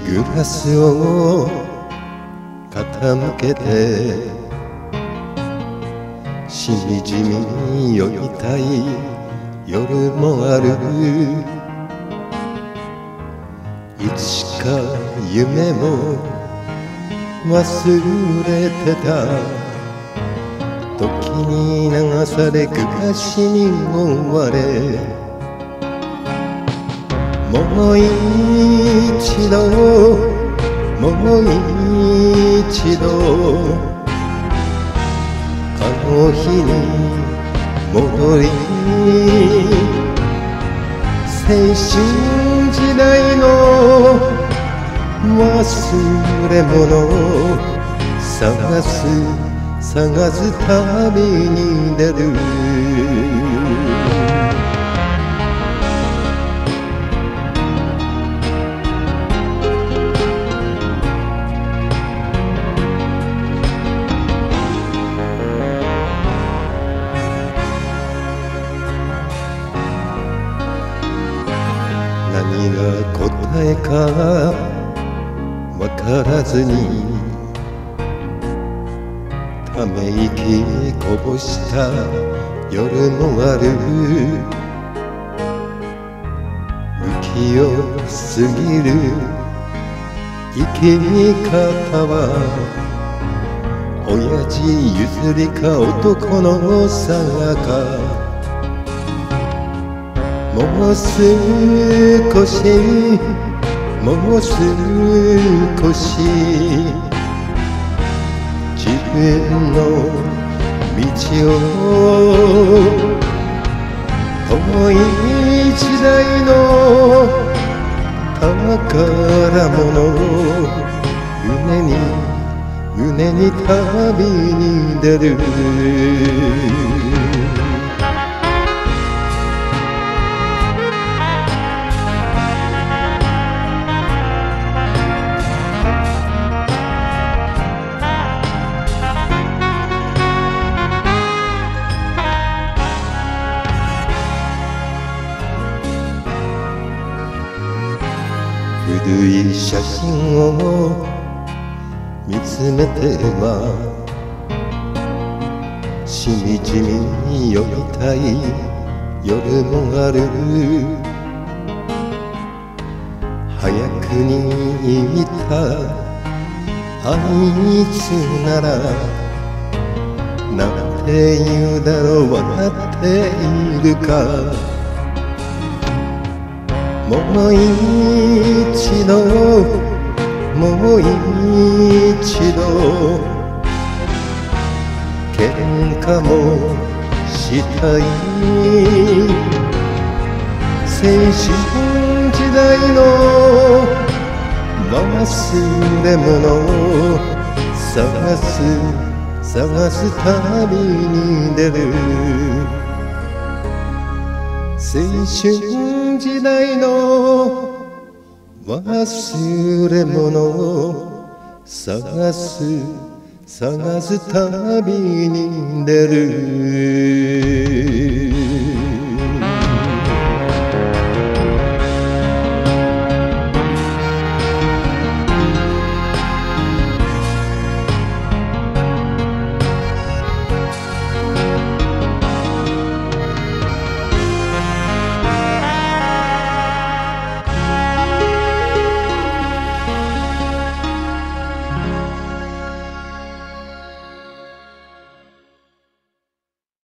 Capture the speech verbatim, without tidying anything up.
グラスを傾けてしみじみ酔いたい夜もある。いつしか夢も忘れてた。時に流され暮らしに追われ、もう一度もう一度あの日に戻り、青春時代の忘れ物を探す探す旅に出る。何が答えかわからずにため息こぼした夜もある。不器用すぎる生き方は親父譲りか男の差か。もう少しもう少し自分の道を、遠い時代の宝物を胸に胸に旅に出る。古い写真を見つめてはしみじみ酔いたい夜もある。早くに見たあいつならなんて言うだろう、笑っているか。もう一度もう一度喧嘩もしたい。青春時代の忘れ物を探す探す旅に出る。青春時代の忘れ物を探す探す旅に出る。